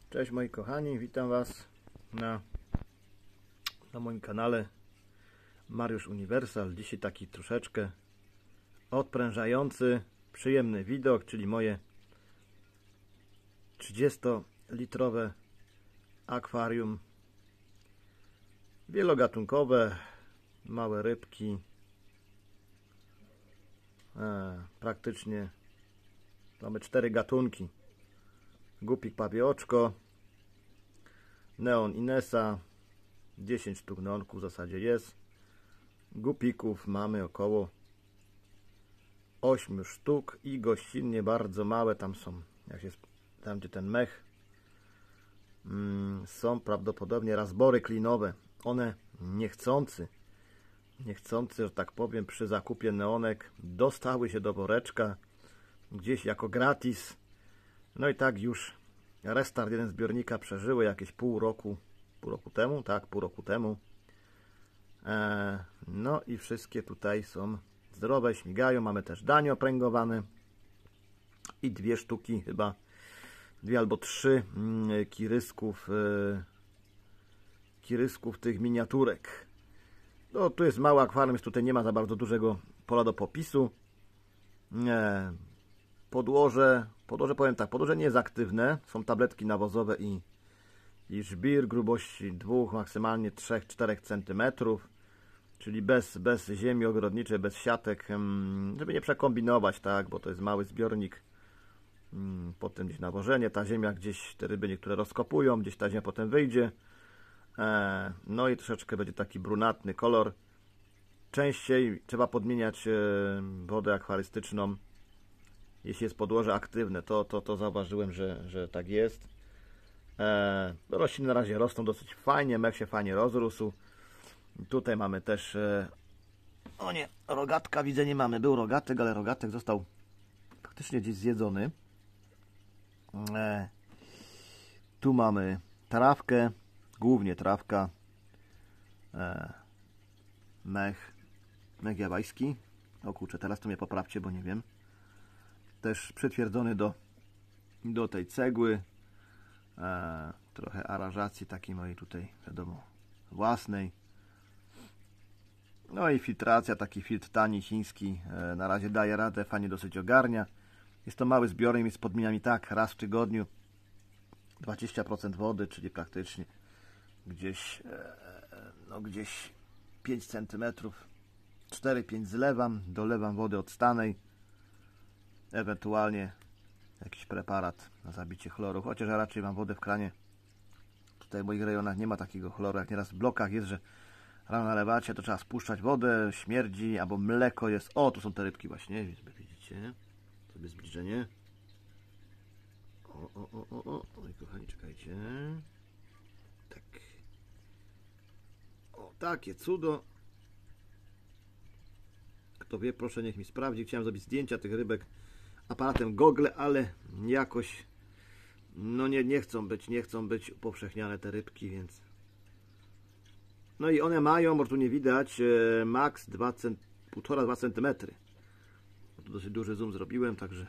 Cześć moi kochani, witam Was na moim kanale Mariusz Uniwersal. Dzisiaj taki troszeczkę odprężający, przyjemny widok, czyli moje 30-litrowe akwarium wielogatunkowe, małe rybki, praktycznie mamy 4 gatunki: gupik papioczko, neon inesa, 10 sztuk neonków w zasadzie jest. Gupików mamy około 8 sztuk i gościnnie bardzo małe tam są, tam gdzie ten mech, są prawdopodobnie razbory klinowe. One niechcący, że tak powiem, przy zakupie neonek dostały się do woreczka gdzieś jako gratis. No i tak już restart jeden zbiornika przeżyły jakieś pół roku temu, tak, pół roku temu. No i wszystkie tutaj są zdrowe, śmigają. Mamy też danie opręgowane i 2 sztuki, chyba 2 albo 3 kirysków tych miniaturek. No tu jest mały akwarium, więc tutaj nie ma za bardzo dużego pola do popisu. Podłoże, powiem tak, podłoże nie jest aktywne. Są tabletki nawozowe i żbir grubości 2, maksymalnie 3-4 cm, czyli bez ziemi ogrodniczej, bez siatek, żeby nie przekombinować, tak, bo to jest mały zbiornik. Potem gdzieś nawożenie, ta ziemia gdzieś, te ryby niektóre rozkopują, gdzieś ta ziemia potem wyjdzie. No i troszeczkę będzie taki brunatny kolor. Częściej trzeba podmieniać wodę akwarystyczną, jeśli jest podłoże aktywne. To zauważyłem, że tak jest. Rośliny na razie rosną dosyć fajnie, mech się fajnie rozrósł. Tutaj mamy też, o nie, rogatka widzę, nie mamy. Był rogatek, ale rogatek został praktycznie gdzieś zjedzony. Tu mamy trawkę, głównie trawka, mech jawajski. O kurczę, teraz to mnie poprawcie, bo nie wiem. Też przytwierdzony do tej cegły. Trochę aranżacji takiej mojej tutaj, wiadomo, własnej. No i filtracja, taki filtr tani, chiński, na razie daje radę, fajnie dosyć ogarnia. Jest to mały zbiornik, jest podmieniami tak raz w tygodniu 20% wody, czyli praktycznie gdzieś 5 cm, 4-5 zlewam, dolewam wody odstanej, ewentualnie jakiś preparat na zabicie chloru, chociaż ja raczej mam wodę w kranie. Tutaj w moich rejonach nie ma takiego chloru, jak nieraz w blokach jest, że rano nalewacie, to trzeba spuszczać wodę, śmierdzi, albo mleko jest. O, tu są te rybki właśnie, widzicie? Sobie zbliżenie. Oj, kochani, czekajcie. Tak. O, takie cudo. Kto wie, proszę, niech mi sprawdzi. Chciałem zrobić zdjęcia tych rybek aparatem Google, ale jakoś no nie chcą być upowszechniane te rybki, więc no i one mają, może tu nie widać, max 1,5-2 cm. Tu dosyć duży zoom zrobiłem, także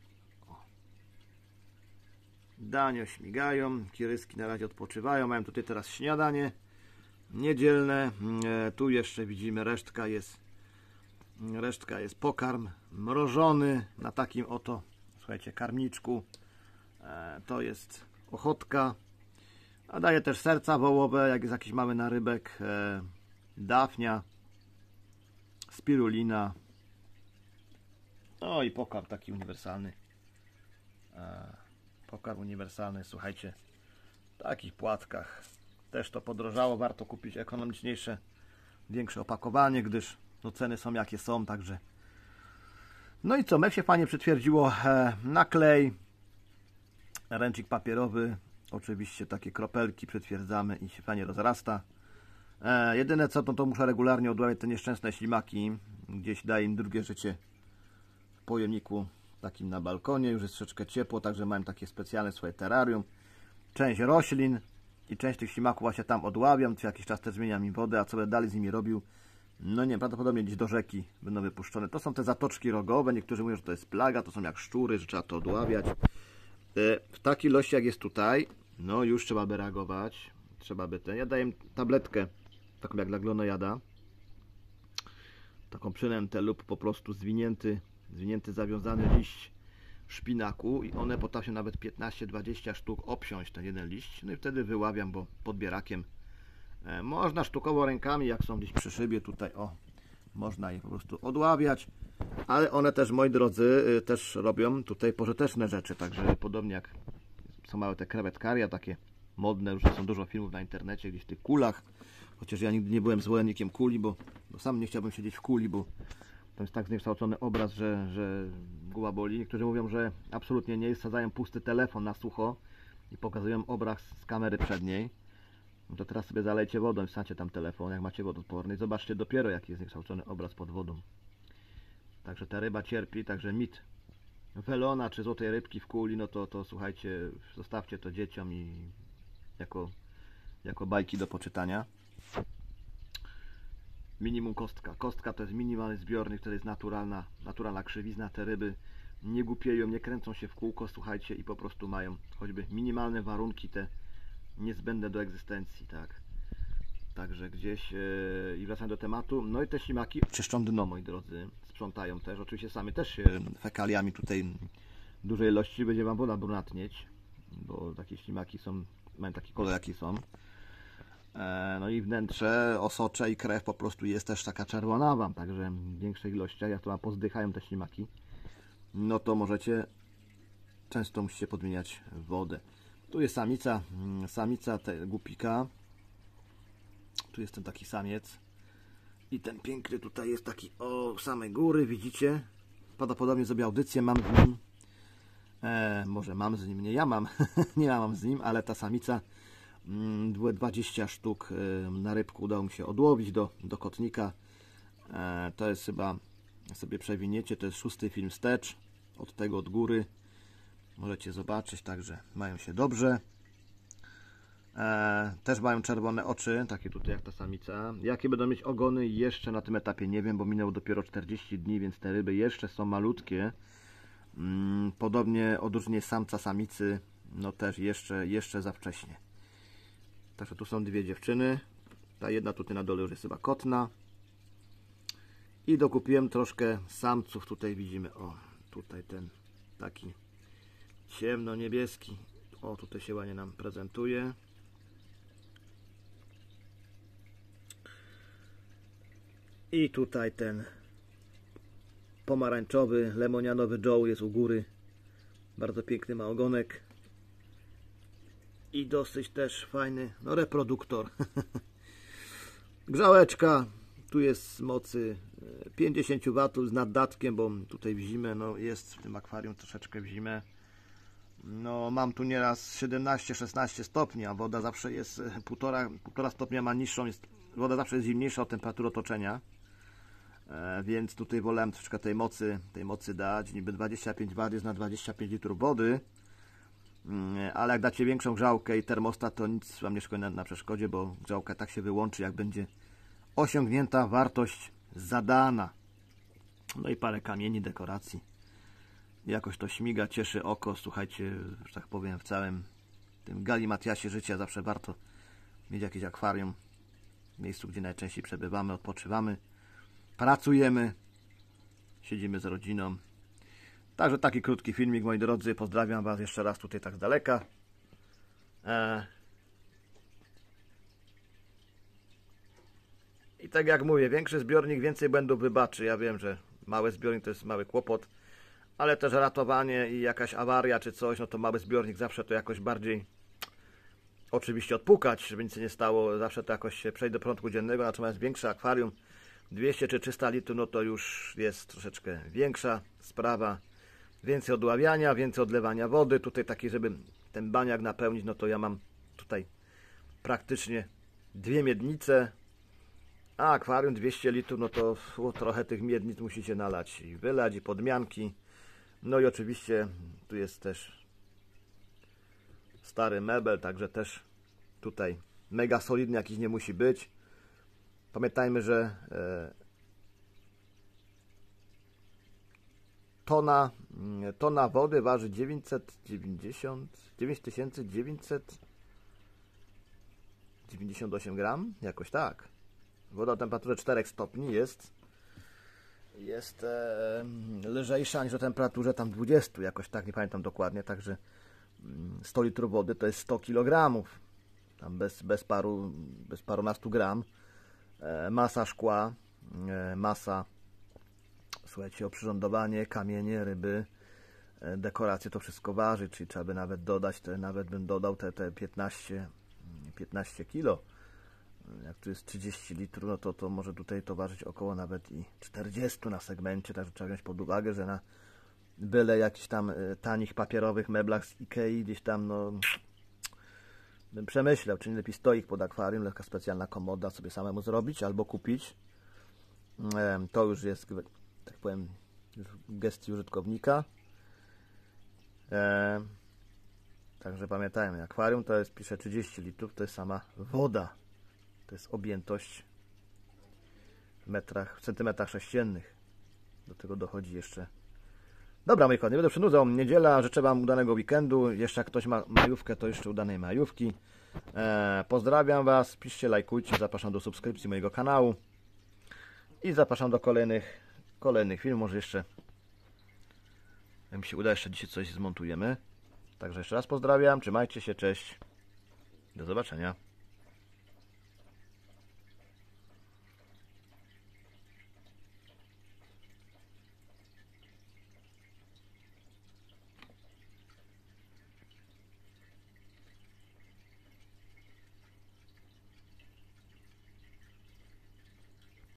danie śmigają, kiryski na razie odpoczywają, mają tutaj teraz śniadanie niedzielne. Tu jeszcze widzimy, resztka jest pokarm mrożony na takim oto, słuchajcie, karmniczku. To jest ochotka, a daje też serca wołowe, jak jest jakiś mały narybek, dafnia, spirulina, no i pokarm taki uniwersalny. Pokarm uniwersalny, słuchajcie, w takich płatkach. Też to podrożało, warto kupić ekonomiczniejsze, większe opakowanie, gdyż no, ceny są jakie są, także no i co, mech się fajnie przytwierdziło, naklej, ręcznik papierowy, oczywiście takie kropelki przytwierdzamy i się fajnie rozrasta. Jedyne co, to muszę regularnie odławiać te nieszczęsne ślimaki, gdzieś daję im drugie życie w pojemniku takim na balkonie, już jest troszeczkę ciepło, także mam takie specjalne swoje terrarium, część roślin i część tych ślimaków właśnie tam odławiam, co jakiś czas też zmieniam im wodę, a co będę dalej z nimi robił, no nie, prawdopodobnie gdzieś do rzeki będą wypuszczone. To są te zatoczki rogowe, niektórzy mówią, że to jest plaga, to są jak szczury, że trzeba to odławiać. W takiej ilości jak jest tutaj, No już trzeba by reagować. Trzeba by ten. Ja daję tabletkę, taką jak dla glonojada. Taką przynętę lub po prostu zwinięty, zawiązany liść szpinaku i one potrafią nawet 15-20 sztuk obsiąść ten jeden liść. No i wtedy wyławiam, bo podbierakiem można sztukowo rękami, jak są gdzieś przy szybie tutaj, o, można je po prostu odławiać, ale one też, moi drodzy, też robią tutaj pożyteczne rzeczy, także podobnie jak są małe te krewetkaria, takie modne, już są dużo filmów na internecie, gdzieś w tych kulach, chociaż ja nigdy nie byłem zwolennikiem kuli, bo sam nie chciałbym siedzieć w kuli, bo to jest tak zniekształcony obraz, że głowa boli. Niektórzy mówią, że absolutnie nie, sadzają pusty telefon na sucho i pokazują obraz z kamery przedniej. No to teraz sobie zalejcie wodą i wsadźcie tam telefon, jak macie wodoodporny i zobaczcie dopiero, jaki jest zniekształcony obraz pod wodą. Także ta ryba cierpi, także mit welona czy złotej rybki w kuli, no to słuchajcie, zostawcie to dzieciom i jako bajki do poczytania. Minimum kostka. Kostka to jest minimalny zbiornik, to jest naturalna krzywizna. Te ryby nie głupieją, nie kręcą się w kółko, słuchajcie, i po prostu mają choćby minimalne warunki te niezbędne do egzystencji, tak. Także gdzieś i wracając do tematu, no i te ślimaki czyszczą dno, moi drodzy, sprzątają też, oczywiście sami też się fekaliami tutaj dużej ilości będzie wam woda brunatnieć, bo takie ślimaki mają taki kolor jaki są. No i wnętrze, osocze i krew po prostu jest też taka czerwonawa, także w większych ilościach, jak to pozdychają te ślimaki, no to często musicie podmieniać wodę. Tu jest samica tego głupika, tu jest ten taki samiec i ten piękny tutaj jest taki o samej góry, widzicie? Prawdopodobnie zrobię audycję, mam z nim, może mam z nim, nie ja mam, nie ja mam z nim, ale ta samica 20 sztuk na rybku udało mi się odłowić do kotnika. To jest chyba, sobie przewiniecie, to jest 6. film wstecz, od góry. Możecie zobaczyć, także mają się dobrze. Też mają czerwone oczy, takie tutaj jak ta samica. Jakie będą mieć ogony jeszcze na tym etapie nie wiem, bo minęło dopiero 40 dni, więc te ryby jeszcze są malutkie. Podobnie odróżnienie samca, samicy, no też jeszcze za wcześnie. Także tu są dwie dziewczyny. Ta jedna tutaj na dole już jest chyba kotna. I dokupiłem troszkę samców. Tutaj widzimy, o, tutaj ten taki ciemno-niebieski. O, tutaj się ładnie nam prezentuje. I tutaj ten pomarańczowy, lemonianowy Joe jest u góry. Bardzo piękny ma ogonek. I dosyć też fajny, no reproduktor. Grzałeczka, tu jest z mocy 50 W z naddatkiem, bo tutaj w zimę, no jest w tym akwarium troszeczkę w zimę. No mam tu nieraz 17-16 stopni, a woda zawsze jest 1,5 stopnia ma niższą, woda zawsze jest zimniejsza od temperatury otoczenia. Więc tutaj wolałem troszeczkę tej mocy dać, niby 25 W jest na 25 litrów wody. Ale jak dacie większą grzałkę i termostat, to nic wam nie szkodzi na przeszkodzie, bo grzałka tak się wyłączy, jak będzie osiągnięta wartość zadana. No i parę kamieni, dekoracji. Jakoś to śmiga, cieszy oko. Słuchajcie, że tak powiem, w całym tym galimatiasie życia zawsze warto mieć jakieś akwarium. W miejscu, gdzie najczęściej przebywamy, odpoczywamy, pracujemy, siedzimy z rodziną. Także taki krótki filmik, moi drodzy. Pozdrawiam was jeszcze raz tutaj tak z daleka. I tak jak mówię, większy zbiornik, więcej błędów wybaczy. Ja wiem, że mały zbiornik to jest mały kłopot, ale też ratowanie i jakaś awaria czy coś, no to mały zbiornik zawsze to jakoś bardziej oczywiście odpukać, żeby nic się nie stało. Zawsze to jakoś się przejdzie do porządku dziennego, natomiast większe akwarium 200 czy 300 litrów, no to już jest troszeczkę większa sprawa. Więcej odławiania, więcej odlewania wody. Tutaj taki, żeby ten baniak napełnić, no to ja mam tutaj praktycznie 2 miednice. A akwarium 200 litrów, no to trochę tych miednic musicie nalać i wylać, i podmianki. No i oczywiście tu jest też stary mebel, także też tutaj mega solidny jakiś nie musi być. Pamiętajmy, że tona wody waży 9900 98 gram, jakoś tak. Woda o temperaturze 4 stopni jest lżejsza niż o temperaturze tam 20, jakoś tak, nie pamiętam dokładnie, także 100 litrów wody to jest 100 kg, tam bez parunastu gram. Masa szkła, masa, słuchajcie, oprzyrządowanie, kamienie, ryby, dekoracje, to wszystko waży, czyli trzeba by nawet dodać, nawet bym dodał te 15 kg. Jak tu jest 30 litrów, no to może tutaj to ważyć około nawet i 40 na segmencie, także trzeba wziąć pod uwagę, że na byle jakichś tam tanich papierowych meblach z Ikei gdzieś tam, no bym przemyślał, czy nie lepiej stoik pod akwarium, lekka specjalna komoda sobie samemu zrobić albo kupić. To już jest, tak powiem, już w gestii użytkownika. Także pamiętajmy, akwarium to jest, pisze 30 litrów, to jest sama woda. To jest objętość w centymetrach sześciennych. Do tego dochodzi jeszcze. Dobra, moi kochani, nie będę przynudzał. Niedziela, życzę Wam udanego weekendu. Jeszcze jak ktoś ma majówkę, to jeszcze udanej majówki. Pozdrawiam Was, piszcie, lajkujcie, zapraszam do subskrypcji mojego kanału. I zapraszam do kolejnych filmów. Może jeszcze, jak mi się uda, jeszcze dzisiaj coś zmontujemy. Także jeszcze raz pozdrawiam, trzymajcie się, cześć. Do zobaczenia.